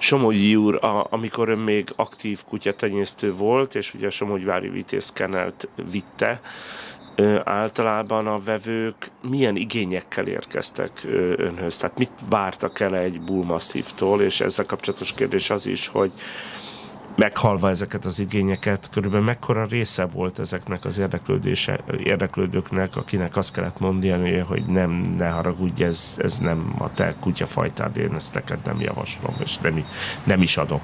Somogyi úr, amikor ön még aktív kutyatenyésztő volt, és ugye a Somogyvári Vitéz Kennelt vitte, általában a vevők milyen igényekkel érkeztek önhöz? Tehát mit vártak el egy Bull Mastiff-tól, és ezzel kapcsolatos kérdés az is, hogy meghalva ezeket az igényeket, körülbelül mekkora része volt ezeknek az érdeklődőknek, akinek azt kellett mondani, hogy ne haragudj, ez nem a te kutyafajtád, én ezt neked nem javaslom, és nem is adok.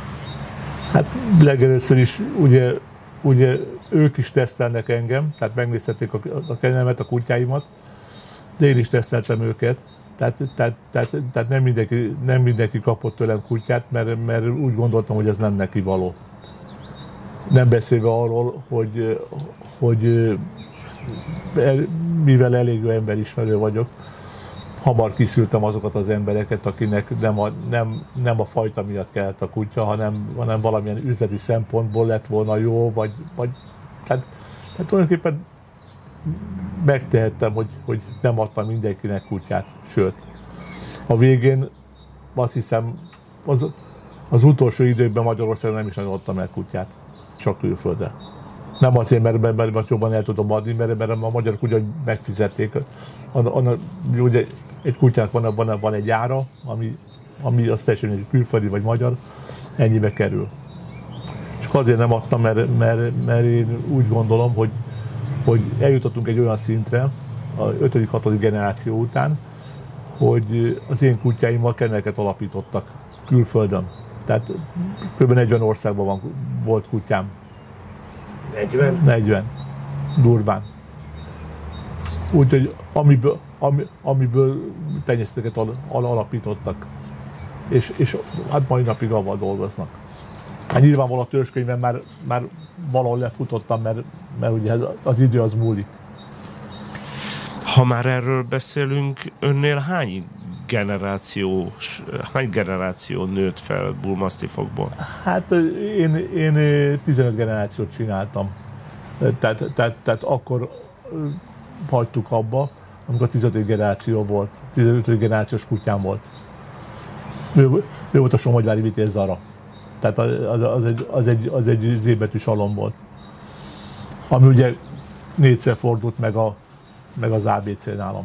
Hát legelőször is ugye ők is tesztelnek engem, tehát megnézhették a kennemet, a kutyáimat, de én is teszteltem őket. Tehát nem mindenki kapott tőlem kutyát, mert úgy gondoltam, hogy ez nem neki való. Nem beszélve arról, hogy mivel elég jó emberismerő vagyok, hamar kiszűrtem azokat az embereket, akinek nem a fajta miatt kellett a kutya, hanem valamilyen üzleti szempontból lett volna jó, tehát tulajdonképpen megtehettem, hogy nem adtam mindenkinek kutyát, sőt, a végén azt hiszem, az utolsó időkben Magyarországon nem is nagyon adtam el kutyát, csak külföldre. Nem azért, mert jobban el tudom adni, mert a magyar kutya megfizették. Ugye egy kutyának van egy ára, ami azt teljesen egy külföldi vagy magyar, ennyibe kerül. Csak azért nem adtam, mert én úgy gondolom, hogy eljutottunk egy olyan szintre, a 5.-6. generáció után, hogy az én kutyáimmal kenneleket alapítottak külföldön. Tehát kb. 40 országban volt kutyám. 40? 40. Durván. Úgyhogy amiből tenyésztőket alapítottak. És hát mai napig avval dolgoznak. Hát nyilvánvalóan a törzskönyvben már valahol lefutottam, mert ugye az idő az múlik. Ha már erről beszélünk, önnél hány generáció nőtt fel Bull Mastiffokból? Hát én 15 generációt csináltam. Tehát akkor hagytuk abba, amikor a 15. generáció volt. 15. generációs kutyám volt. Ő volt a Somogyvári Vitéz Zara. Tehát az egy Z-betű salom volt. Ami ugye 4-szer fordult meg az ABC nálam.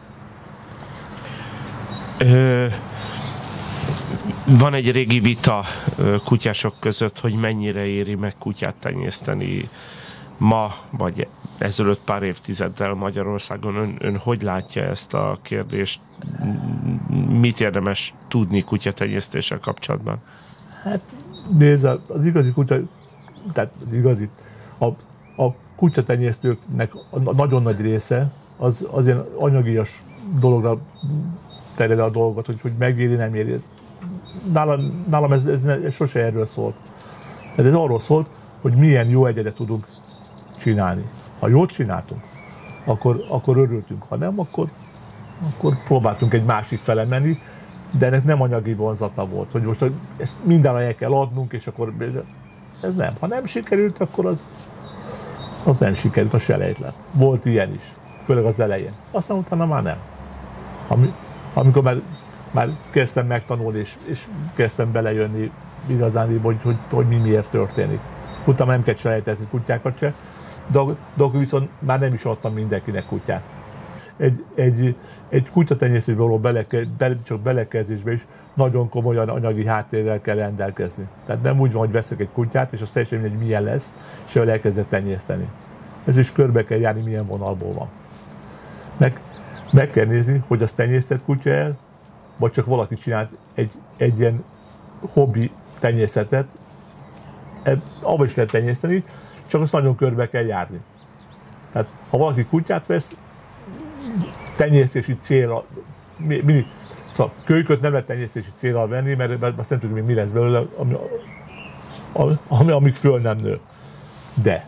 Van egy régi vita kutyások között, hogy mennyire éri meg kutyát tenyészteni ma, vagy ezelőtt pár évtizeddel Magyarországon. Ön hogy látja ezt a kérdést? Mit érdemes tudni kutyatenyésztéssel kapcsolatban? Hát nézd, az igazi kutya, tehát a kutyatenyésztőknek a nagyon nagy része az ilyen anyagias dologra tereli a dolgot, hogy megéri, nem éri. Nálam ez sose erről szólt. Ez arról szólt, hogy milyen jó egyedet tudunk csinálni. Ha jót csináltunk, akkor örültünk. Ha nem, akkor próbáltunk egy másik fele menni, de ennek nem anyagi vonzata volt, hogy most ezt minden el kell adnunk, és akkor ez nem. Ha nem sikerült, akkor az nem sikerült, az selejt lett. Volt ilyen is, főleg az elején. Aztán utána már nem. Amikor már kezdtem megtanulni, és kezdtem belejönni igazán, hogy mi miért történik. Utána nem kell selejtezni kutyákat se, de akkor viszont már nem is adtam mindenkinek kutyát. Egy kutyatenyésztésbe való csak belekezdésbe is nagyon komolyan anyagi háttérrel kell rendelkezni. Tehát nem úgy van, hogy veszek egy kutyát, és azt teljesen mindegy, milyen lesz, és el elkezdek tenyészteni. Ez is körbe kell járni, milyen vonalból van. Meg kell nézni, hogy az tenyésztett kutya el, vagy csak valaki csinált egy ilyen hobbi tenyészetet, abba is lehet tenyészteni, csak azt nagyon körbe kell járni. Tehát ha valaki kutyát vesz, tenyésztési célra, szóval kölyköt nem lehet tenyésztési célra venni, mert azt nem tudjuk, mi lesz belőle, amíg föl nem nő. De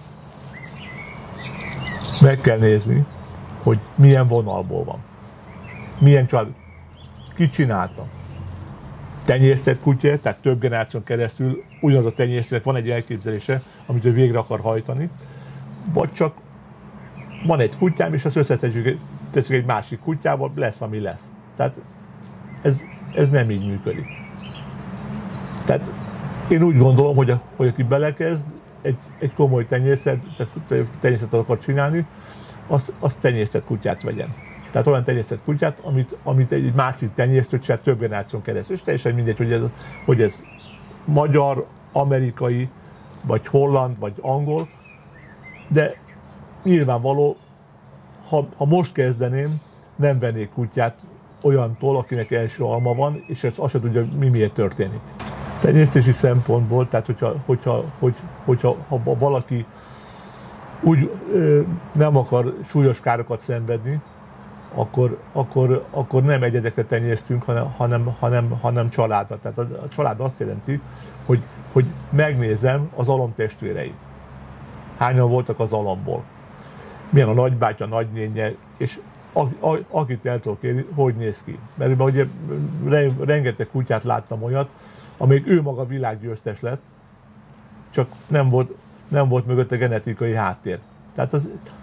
meg kell nézni, hogy milyen vonalból van. Milyen család, ki csinálta. Tenyésztett kutya, tehát több generáción keresztül ugyanaz a tenyésztőnek van egy elképzelése, amit ő végre akar hajtani, vagy csak van egy kutyám, és azt összetegyük egy másik kutyával, lesz, ami lesz. Tehát ez nem így működik. Tehát én úgy gondolom, hogy aki belekezd, egy komoly tenyészet akar csinálni, azt tenyésztett kutyát vegyen. Tehát olyan tenyésztett kutyát, amit egy másik tenyésztő csinál több generáción keresztül. És teljesen mindegy, hogy ez magyar, amerikai, vagy holland, vagy angol, de nyilvánvaló, ha most kezdeném, nem vennék kutyát olyantól, akinek első alma van, és azt se tudja, mi miért történik. Tenyésztési szempontból, tehát hogyha valaki úgy nem akar súlyos károkat szenvedni, akkor nem egyedekre tenyésztünk, hanem családra. Tehát a család azt jelenti, hogy megnézem az alom testvéreit. Hányan voltak az alomból. Milyen a nagybátyja, nagynénye, és akit el tudok érni, hogy néz ki. Mert ugye rengeteg kutyát láttam olyat, amelyik ő maga világgyőztes lett, csak nem volt mögötte genetikai háttér. Tehát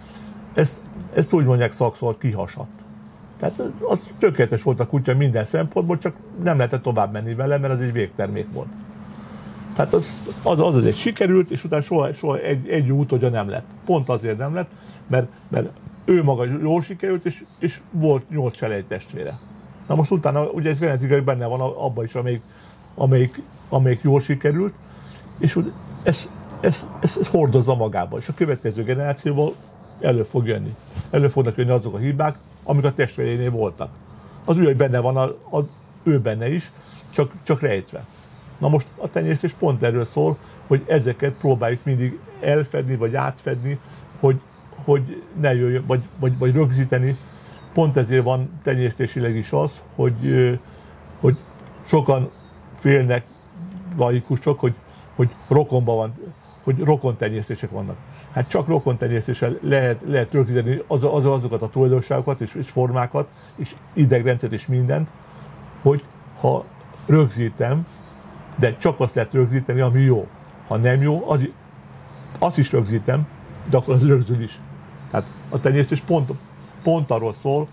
ezt úgy mondják szakszóval, kihasadt. Tehát az tökéletes volt a kutya minden szempontból, csak nem lehetett tovább menni vele, mert az egy végtermék volt. Tehát az egy sikerült, és utána soha egy útodja nem lett. Pont azért nem lett, mert ő maga jól sikerült, és volt 8 selejttestvére. Na most utána ugye ez genetikai benne van abban is, amelyik jól sikerült, és ez hordozza magában, és a következő generációval elő fog jönni. Elő fognak jönni azok a hibák, amik a testvérénél voltak. Az úgy, hogy benne van ő benne is, csak rejtve. Na most a tenyésztés pont erről szól, hogy ezeket próbáljuk mindig elfedni, vagy átfedni, hogy ne jöjjön, vagy rögzíteni. Pont ezért van tenyésztésileg is az, hogy sokan félnek laikusok, hogy rokonban van, hogy rokontenyésztések vannak. Hát csak rokontenyésztéssel lehet rögzíteni azokat a tulajdonságokat és formákat, és idegrendszert és mindent, hogy ha rögzítem, de csak azt lehet rögzíteni, ami jó. Ha nem jó, azt is rögzítem, de akkor az rögzül is. Tehát a tenyésztés pont arról szól,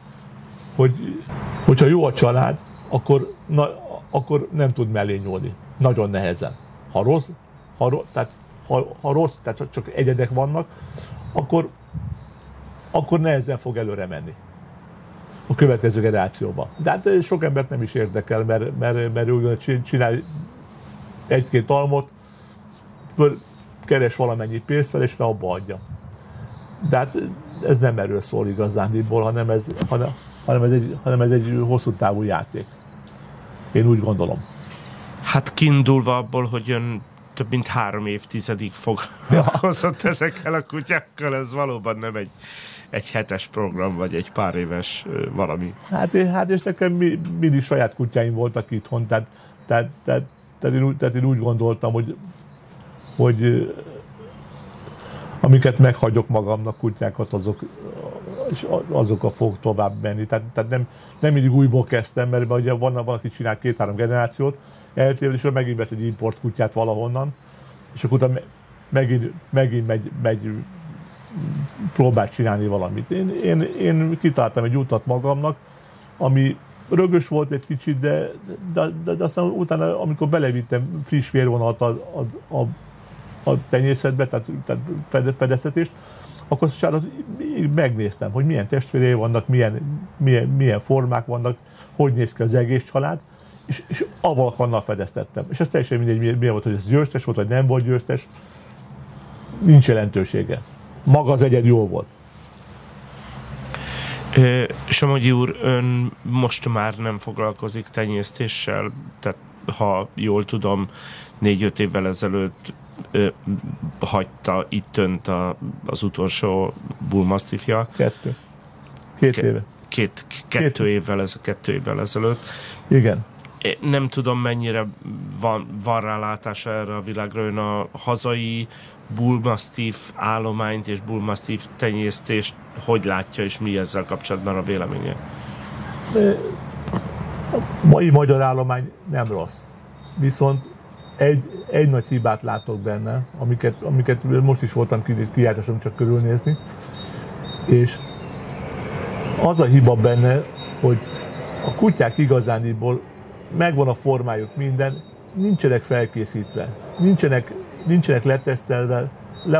hogyha jó a család, akkor nem tud mellé nyúlni. Nagyon nehezen. Ha rossz, tehát csak egyedek vannak, akkor nehezen fog előre menni a következő generációban. De hát sok embert nem is érdekel, mert ő csinál egy-két almot, keres valamennyi pénzt fel, és abba adja. De hát ez nem erről szól igazándiból, hanem ez egy hosszú távú játék. Én úgy gondolom. Hát kiindulva abból, hogy ön több mint 3 évtizedig foglalkozott ezekkel a kutyákkal, ez valóban nem egy hetes program, vagy egy pár éves valami. Hát és nekem mindig saját kutyáim voltak itthon, tehát én úgy gondoltam, hogy amiket meghagyok magamnak kutyákat, azokkal fog tovább menni. Tehát nem mindig újból kezdtem, mert ugye valaki csinál 2-3 generációt, eltéved, és megint vesz egy import kutyát valahonnan, és akkor utána megint megy próbál csinálni valamit. Én kitaláltam egy utat magamnak, ami rögös volt egy kicsit, de aztán utána, amikor belevittem friss vérvonalat a tenyészetbe, tehát fedeztetést, akkor megnéztem, hogy milyen testvérei vannak, milyen formák vannak, hogy néz ki az egész család, és avval fedeztettem. És ez teljesen mindegy, milyen volt, hogy ez győztes volt, vagy nem volt győztes, nincs jelentősége. Maga az egyed jól volt. Somogyi úr, ön most már nem foglalkozik tenyésztéssel, tehát ha jól tudom, 4-5 évvel ezelőtt hagyta itt önt az utolsó Bull Mastiffja. 2 éve. 2 évvel ezelőtt. Igen. Nem tudom, mennyire van rálátása erre a világra, ön a hazai Bull Mastiff állományt és Bull Mastiff tenyésztést hogy látja, és mi ezzel kapcsolatban a véleménye? A mai magyar állomány nem rossz. Viszont egy nagy hibát látok benne, amiket most is voltam kijárásom csak körülnézni, és az a hiba benne, hogy a kutyák igazániból megvan a formájuk minden, nincsenek felkészítve, nincsenek letesztelve,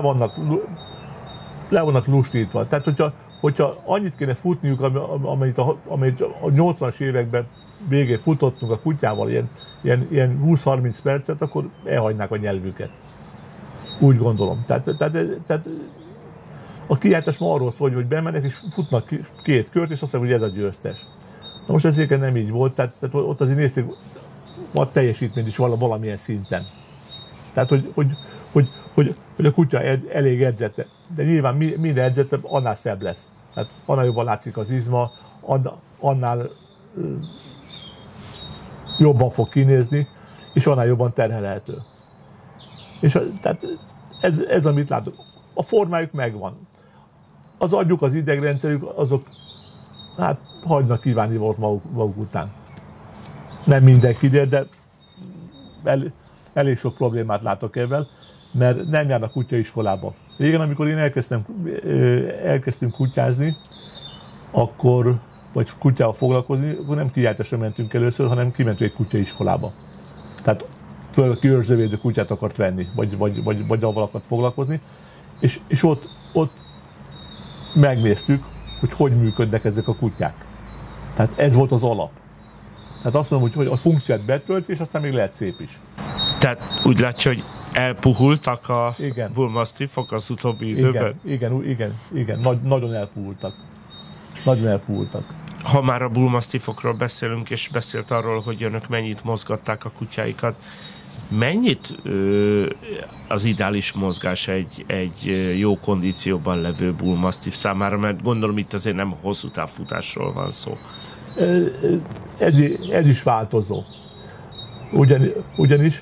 le vannak lustítva. Tehát, hogyha annyit kéne futniuk, amit a 80-as években végén futottunk a kutyával, ilyen 20-30 percet, akkor elhagynák a nyelvüket. Úgy gondolom. Tehát a kijátszás ma arról szól, hogy bemennek és futnak két kört, és azt mondják, hogy ez a győztes. Na most ez nem így volt, tehát ott azért nézték a teljesítményt is valamilyen szinten. Tehát, hogy a kutya elég edzette. De nyilván minden edzette, annál szebb lesz. Tehát annál jobban látszik az izma, annál jobban fog kinézni, és annál jobban terhelhető. És tehát ez amit látok. A formájuk megvan. Az agyuk, az idegrendszerük, azok hát hagynak kívánni volt maguk után. Nem mindenki, de elég sok problémát látok ebben, mert nem járnak kutyaiskolába. Régen, amikor én elkezdtünk kutyázni, vagy kutyával foglalkozni, akkor nem kijártásra mentünk először, hanem kimentünk egy kutyaiskolába. Tehát föl aki őrzővédő kutyát akart venni, vagy avval akart foglalkozni, és ott megnéztük, hogy működnek ezek a kutyák. Tehát ez volt az alap. Tehát azt mondom, hogy a funkciót betölt, és aztán még lehet szép is. Tehát úgy látja, hogy elpuhultak a Bull Mastiffok az utóbbi időben? Igen. Nagyon elpuhultak. Nagyon elpuhultak. Ha már a Bull Mastiffokról beszélünk, és beszélt arról, hogy önök mennyit mozgatták a kutyáikat, mennyit az ideális mozgás egy jó kondícióban levő Bull Mastiff számára, mert gondolom itt azért nem hosszú távfutásról van szó. Ez is változó. Ugyanis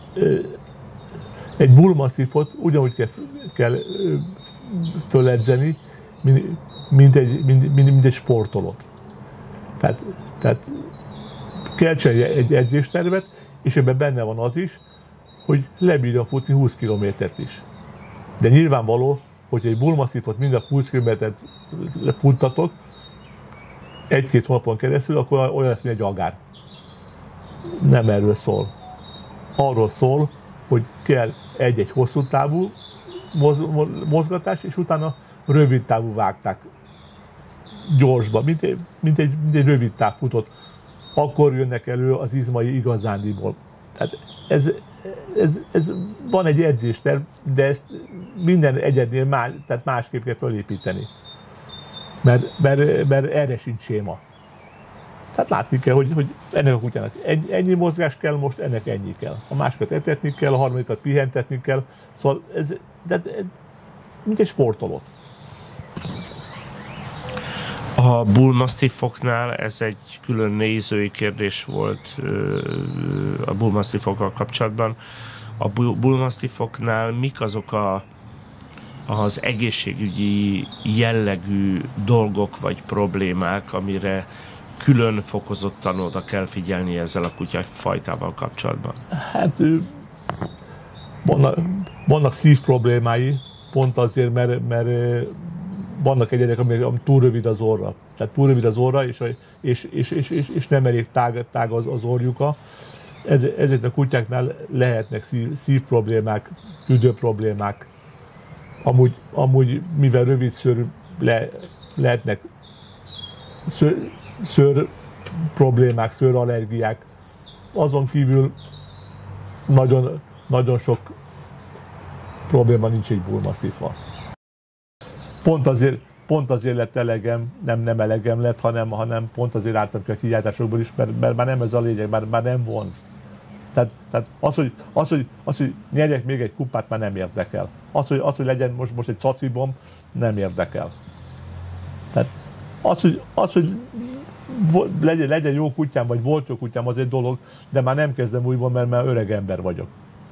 egy Bull Mastiffot ugyanúgy kell föledzeni, mint egy sportolót. Tehát kell csinálni egy edzéstervet, és ebben benne van az is, hogy lebírja futni 20 kilométert is. De nyilvánvaló, hogy egy Bull Mastiffot mind a 20 kilométert futtatok, egy-két hónapon keresztül, akkor olyan lesz, mint egy agár. Nem erről szól. Arról szól, hogy kell egy-egy hosszú távú mozgatás, és utána rövid távú vágták gyorsba, mint egy rövid táv futott. Akkor jönnek elő az izmai igazándiból. Tehát ez van egy edzésterv, de ezt minden egyednél tehát másképp kell felépíteni. Mert erre sincs séma. Tehát látni kell, hogy ennek a kutyának ennyi mozgás kell, most ennek ennyi kell. A másikat etetni kell, a harmadikat pihentetni kell. Szóval ez mint egy sportoló. A Bull Mastiffoknál ez egy külön nézői kérdés volt a Bull Mastiffokkal kapcsolatban. A Bull Mastiffoknál mik azok az egészségügyi jellegű dolgok vagy problémák, amire külön fokozottan oda kell figyelni ezzel a kutyafajtával kapcsolatban? Hát vannak szív problémái, pont azért, mert vannak egyedek, ami túl rövid az orra. Tehát túl rövid az orra, és nem elég tág az orjuka. Ezeknek a kutyáknál lehetnek szív problémák, tüdő problémák. Amúgy mivel rövid szőr, lehetnek szőr problémák, szőrallergiák. Azon kívül nagyon sok probléma nincs egy Bull Mastiffal. Pont azért lett elegem, nem elegem lett, hanem pont azért álltam ki a kijátásokból is, mert már nem ez a lényeg, már nem vonz. Tehát az, hogy nyerjek még egy kupát, már nem érdekel. Az, hogy legyen most egy cacibom, nem érdekel. Tehát az, hogy legyen jó kutyám, vagy volt jó kutyám, az egy dolog, de már nem kezdem újból, mert már öreg ember vagyok.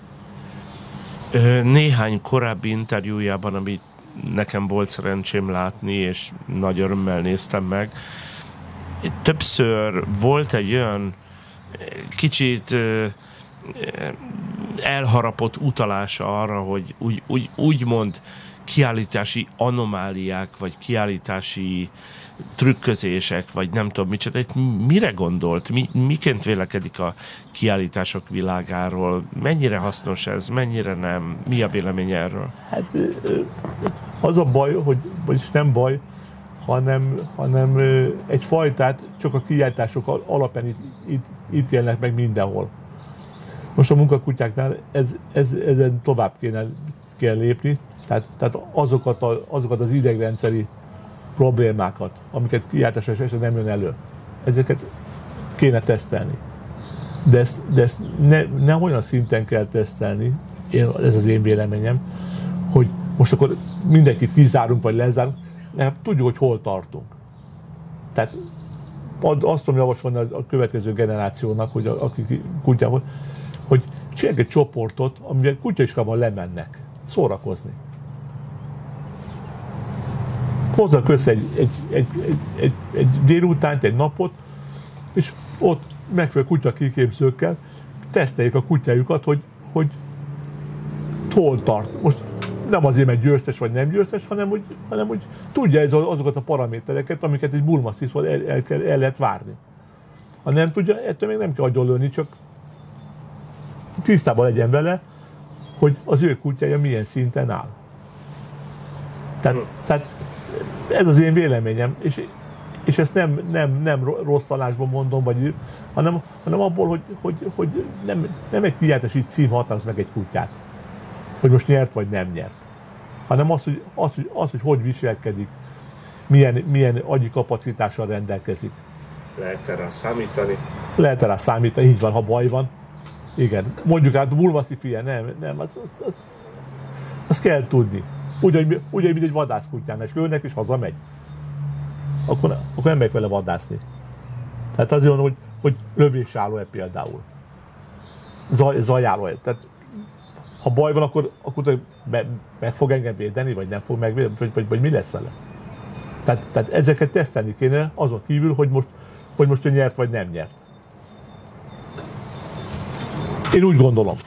Néhány korábbi interjújában, amit nekem volt szerencsém látni, és nagy örömmel néztem meg, többször volt egy olyan kicsit elharapott utalása arra, hogy úgymond kiállítási anomáliák, vagy kiállítási trükközések, vagy nem tudom micsoda, mire gondolt? Miként vélekedik a kiállítások világáról? Mennyire hasznos ez, mennyire nem? Mi a vélemény erről? Hát az a baj, vagyis nem baj, hanem egy fajtát csak a kiállítások alapján itt jelennek meg mindenhol. Most a munkakutyáknál ezen tovább kell lépni, tehát azokat az idegrendszeri problémákat, amiket kiáltásra esetleg nem jön elő, ezeket kéne tesztelni. De ezt ne olyan szinten kell tesztelni, ez az én véleményem, hogy most akkor mindenkit kizárunk vagy lezárunk, mert tudjuk, hogy hol tartunk. Tehát azt tudom javasolni a következő generációnak, hogy akik kutyával, hogy csinálják egy csoportot, amivel kutyaiskában lemennek szórakozni. Hozzak össze egy délutánt, egy napot, és ott megfelelő kutyakiképzőkkel teszteljék a kutyájukat, hogy hol tart. Most nem azért, mert győztes vagy nem győztes, hanem hogy tudja azokat a paramétereket, amiket egy bullmastiffval el lehet várni. Ha nem tudja, ettől még nem kell agyonlőni, csak tisztában legyen vele, hogy az ő kutyája milyen szinten áll. Tehát ez az én véleményem, és ezt nem rossz tanácsban mondom, hanem abból, hogy nem egy kiáltási cím határoz meg egy kutyát, hogy most nyert vagy nem nyert, hanem hogy viselkedik, milyen agyi kapacitással rendelkezik. Lehet rá számítani? Lehet rá számítani, így van, ha baj van. Igen, mondjuk hát bullmastiff ilyen, nem, azt kell tudni. Úgy, mint egy vadászkutyán, és lőnek, és hazamegy. Akkor nem megyek vele vadászni. Tehát azért van, hogy lövésálló-e például. Zajáló-e. Tehát ha baj van, akkor meg fog engem védeni, vagy nem fog megvédeni, vagy mi lesz vele. Tehát ezeket tesztelni kéne azon kívül, hogy most ő nyert, vagy nem nyert. Én úgy gondolom.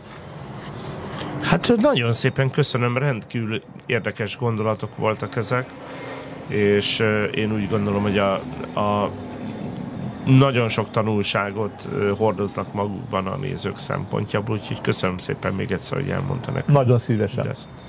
Hát nagyon szépen köszönöm, rendkívül érdekes gondolatok voltak ezek, és én úgy gondolom, hogy a nagyon sok tanulságot hordoznak magukban a nézők szempontjából, úgyhogy köszönöm szépen még egyszer, hogy elmondta nekem. Nagyon szívesen. Mindezt.